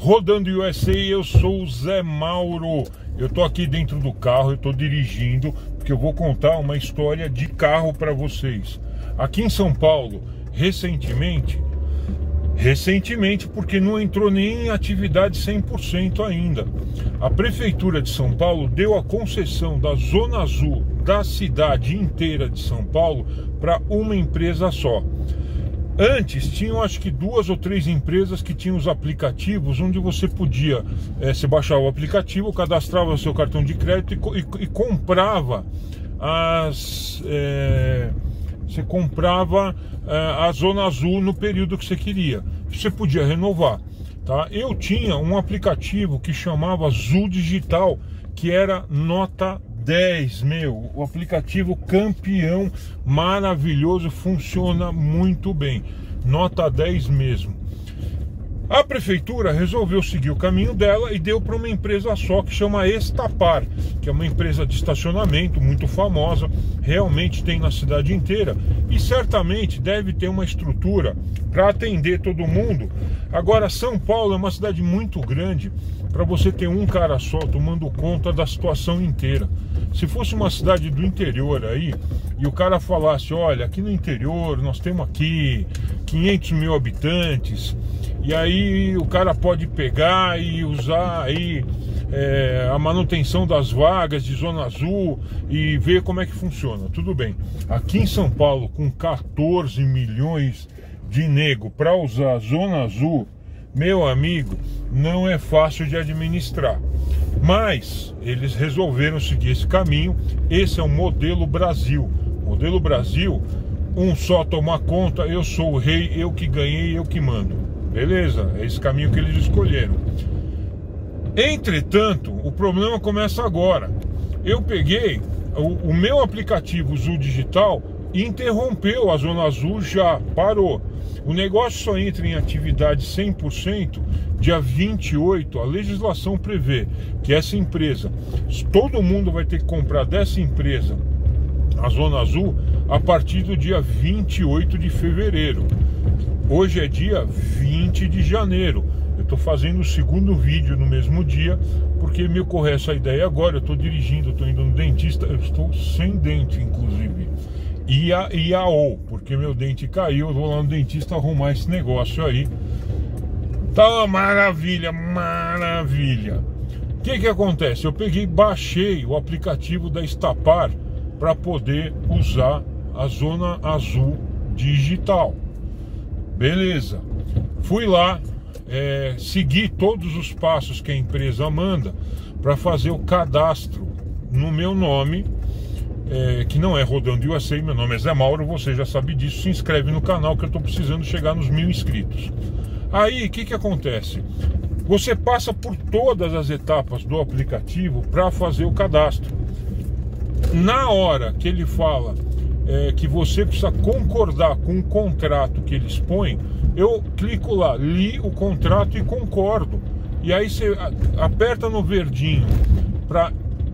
Rodando USA, eu sou o Zé Mauro. Eu tô aqui dentro do carro, eu tô dirigindo, porque eu vou contar uma história de carro para vocês. Aqui em São Paulo, recentemente, porque não entrou nem em atividade 100% ainda, a Prefeitura de São Paulo deu a concessão da Zona Azul da cidade inteira de São Paulo para uma empresa só. Antes tinham acho que 2 ou 3 empresas que tinham os aplicativos onde você podia, você baixava o aplicativo, cadastrava o seu cartão de crédito e comprava você comprava a Zona Azul no período que você queria. Você podia renovar, tá? Eu tinha um aplicativo que chamava Azul Digital, que era nota 10, o aplicativo campeão, maravilhoso, funciona muito bem, nota 10 mesmo. A prefeitura resolveu seguir o caminho dela e deu para uma empresa só que chama Estapar, que é uma empresa de estacionamento muito famosa, realmente tem na cidade inteira e certamente deve ter uma estrutura para atender todo mundo. Agora, São Paulo é uma cidade muito grande para você ter um cara só tomando conta da situação inteira. Se fosse uma cidade do interior aí, e o cara falasse, olha, aqui no interior nós temos aqui 500 mil habitantes, e aí o cara pode pegar e usar aí a manutenção das vagas de Zona Azul e ver como é que funciona, tudo bem. Aqui em São Paulo, com 14 milhões de nego para usar a Zona Azul, meu amigo, não é fácil de administrar. Mas eles resolveram seguir esse caminho. Esse é o modelo Brasil. Modelo Brasil, um só toma conta, eu sou o rei, eu que ganhei, eu que mando. Beleza? É esse caminho que eles escolheram. Entretanto, o problema começa agora. Eu peguei o meu aplicativo Azul Digital, interrompeu a Zona Azul, já parou. O negócio só entra em atividade 100% dia 28. A legislação prevê que essa empresa, todo mundo vai ter que comprar dessa empresa a Zona Azul a partir do dia 28 de fevereiro. Hoje é dia 20 de janeiro. Eu estou fazendo o segundo vídeo no mesmo dia, porque me ocorreu essa ideia agora. Eu estou dirigindo, estou indo no dentista, eu estou sem dente, inclusive. IAO, porque meu dente caiu, eu vou lá no dentista arrumar esse negócio aí. Tá, maravilha, maravilha. O que acontece? Eu baixei o aplicativo da Estapar para poder usar a Zona Azul Digital. Beleza. Fui lá, segui todos os passos que a empresa manda para fazer o cadastro no meu nome, que não é Rodando USA, meu nome é Zé Mauro, você já sabe disso. Se inscreve no canal que eu estou precisando chegar nos 1000 inscritos. Aí, o que acontece? Você passa por todas as etapas do aplicativo para fazer o cadastro. Na hora que ele fala que você precisa concordar com o contrato que eles põem, eu clico lá, li o contrato e concordo. E aí você aperta no verdinho para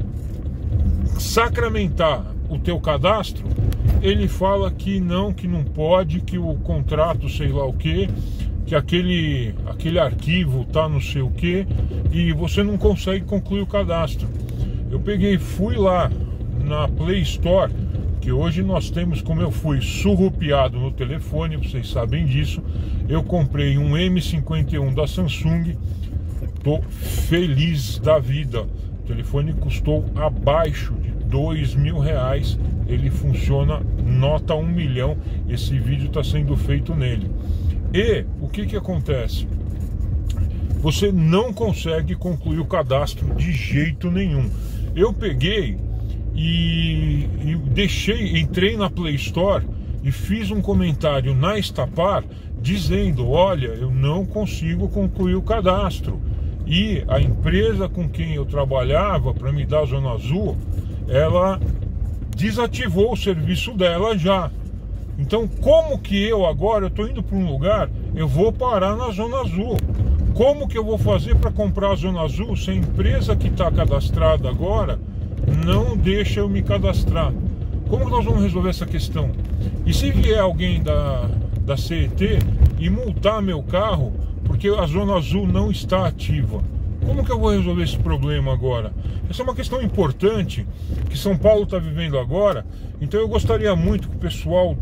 sacramentar o teu cadastro, ele fala que não pode, que o contrato sei lá o que aquele arquivo tá não sei o que, e você não consegue concluir o cadastro. Eu fui lá na Play Store, que hoje nós temos, como eu fui surrupiado no telefone, vocês sabem disso, eu comprei um M51 da Samsung, tô feliz da vida. O telefone custou abaixo de R$2.000, ele funciona nota 1 milhão, esse vídeo está sendo feito nele. E o que acontece? Você não consegue concluir o cadastro de jeito nenhum. Eu peguei e entrei na Play Store e fiz um comentário na Estapar dizendo, olha, eu não consigo concluir o cadastro. E a empresa com quem eu trabalhava para me dar a Zona Azul, ela desativou o serviço dela já. Então, como que eu agora, eu estou indo para um lugar, eu vou parar na Zona Azul. Como que eu vou fazer para comprar a Zona Azul se a empresa que está cadastrada agora não deixa eu me cadastrar? Como que nós vamos resolver essa questão? E se vier alguém da da CET e multar meu carro porque a Zona Azul não está ativa. Como que eu vou resolver esse problema agora? Essa é uma questão importante que São Paulo está vivendo agora. Então eu gostaria muito que o pessoal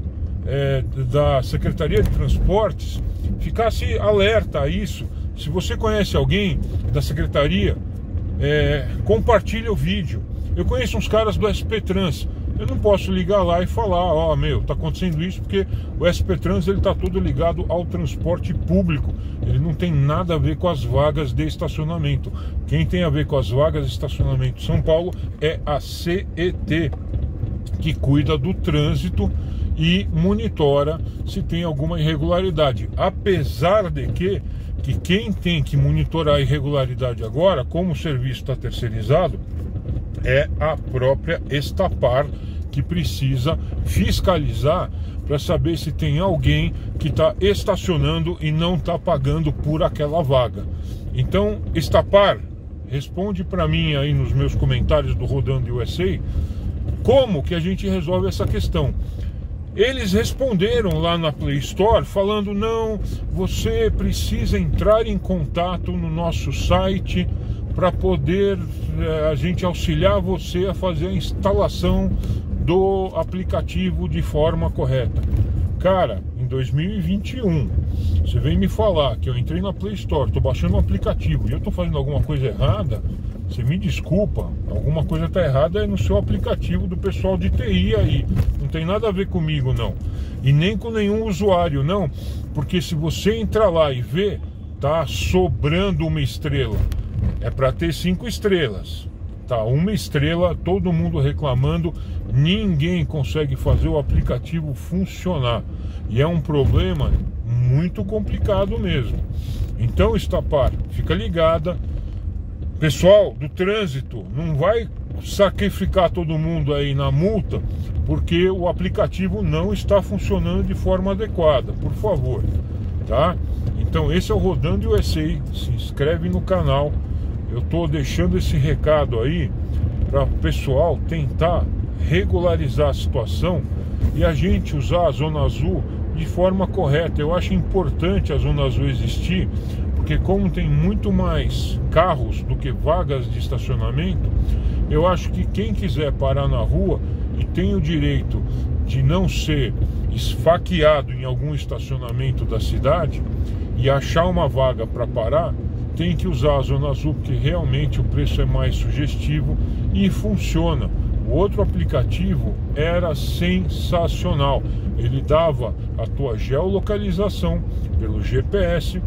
da Secretaria de Transportes ficasse alerta a isso. Se você conhece alguém da Secretaria, compartilhe o vídeo. Eu conheço uns caras do SP Trans. Eu não posso ligar lá e falar, tá acontecendo isso, porque o SP Trans ele tá todo ligado ao transporte público. Ele não tem nada a ver com as vagas de estacionamento. Quem tem a ver com as vagas de estacionamento em São Paulo é a CET, que cuida do trânsito e monitora se tem alguma irregularidade. Apesar de que quem tem que monitorar a irregularidade agora, como o serviço está terceirizado, é a própria Estapar, que precisa fiscalizar para saber se tem alguém que está estacionando e não está pagando por aquela vaga. Então, Estapar, responde para mim aí nos meus comentários do Rodando USA, como que a gente resolve essa questão. Eles responderam lá na Play Store falando, não, você precisa entrar em contato no nosso site para poder a gente auxiliar você a fazer a instalação do aplicativo de forma correta. Cara, em 2021, você vem me falar que eu entrei na Play Store, estou baixando um aplicativo e eu estou fazendo alguma coisa errada, você me desculpa, alguma coisa está errada no seu aplicativo do pessoal de TI aí, não tem nada a ver comigo não, e nem com nenhum usuário não, porque se você entrar lá e ver, tá sobrando uma estrela, é para ter 5 estrelas, tá? 1 estrela, todo mundo reclamando, ninguém consegue fazer o aplicativo funcionar, e é um problema muito complicado mesmo. Então, Estapar, fica ligada. Pessoal do trânsito, não vai sacrificar todo mundo aí na multa porque o aplicativo não está funcionando de forma adequada, por favor, tá? Então esse é o Rodando USA, se inscreve no canal. Eu estou deixando esse recado aí para o pessoal tentar regularizar a situação e a gente usar a Zona Azul de forma correta. Eu acho importante a Zona Azul existir, porque como tem muito mais carros do que vagas de estacionamento, eu acho que quem quiser parar na rua e tem o direito de não ser esfaqueado em algum estacionamento da cidade e achar uma vaga para parar, tem que usar a Zona Azul, porque realmente o preço é mais sugestivo e funciona. O outro aplicativo era sensacional, ele dava a tua geolocalização pelo GPS,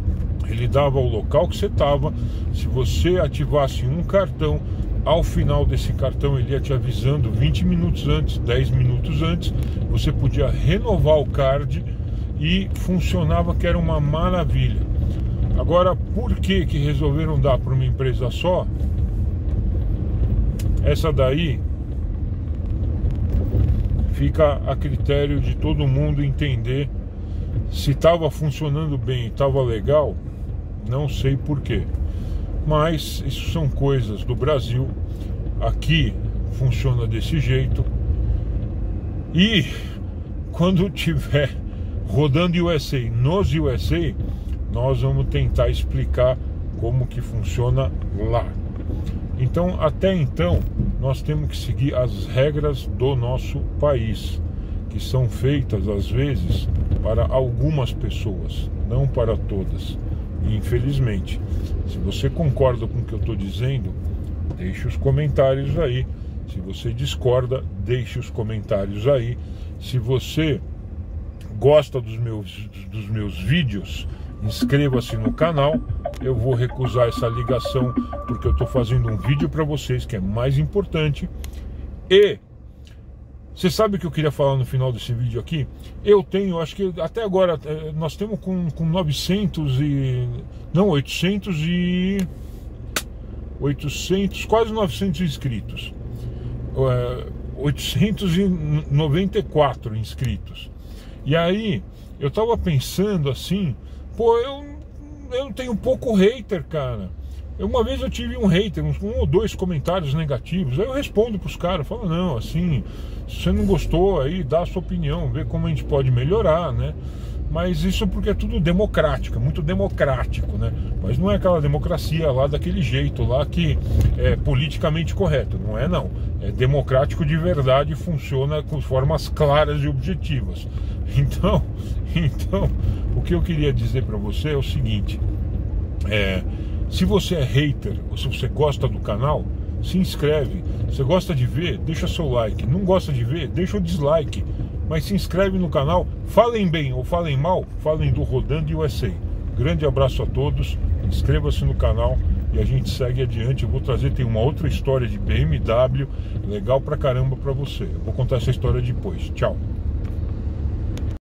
ele dava o local que você estava. Se você ativasse um cartão, ao final desse cartão ele ia te avisando 20 minutos antes, 10 minutos antes, você podia renovar o card e funcionava, que era uma maravilha. Agora, por que resolveram dar para uma empresa só? Essa daí fica a critério de todo mundo entender. Se estava funcionando bem, estava legal, não sei porquê, mas isso são coisas do Brasil. Aqui funciona desse jeito, e quando tiver Rodando USA nos USA, nós vamos tentar explicar como que funciona lá. Então, até então, nós temos que seguir as regras do nosso país, que são feitas às vezes para algumas pessoas, não para todas. E, infelizmente, se você concorda com o que eu estou dizendo, deixe os comentários aí. Se você discorda, deixe os comentários aí. Se você gosta dos meus vídeos, inscreva-se no canal. Eu vou recusar essa ligação porque eu estou fazendo um vídeo para vocês que é mais importante. E você sabe o que eu queria falar no final desse vídeo aqui? Eu tenho, acho que até agora nós temos com 800, quase 900 inscritos, 894 inscritos. E aí eu tava pensando assim, pô, eu tenho pouco hater, cara. Uma vez eu tive um hater, um ou dois comentários negativos, aí eu respondo pros caras, falo, não, assim, se você não gostou, aí dá a sua opinião, vê como a gente pode melhorar, né? Mas isso porque é tudo democrático, é muito democrático, né? Mas não é aquela democracia lá daquele jeito lá que é politicamente correto, não é não. É democrático de verdade e funciona com formas claras e objetivas. Então, o que eu queria dizer para você é o seguinte, se você é hater ou se você gosta do canal, se inscreve. Se gosta de ver, deixa seu like. Não gosta de ver, deixa o dislike. Mas se inscreve no canal. Falem bem ou falem mal, falem do Rodando USA. Grande abraço a todos. Inscreva-se no canal e a gente segue adiante. Eu vou trazer, tem uma outra história de BMW legal pra caramba pra você. Eu vou contar essa história depois. Tchau.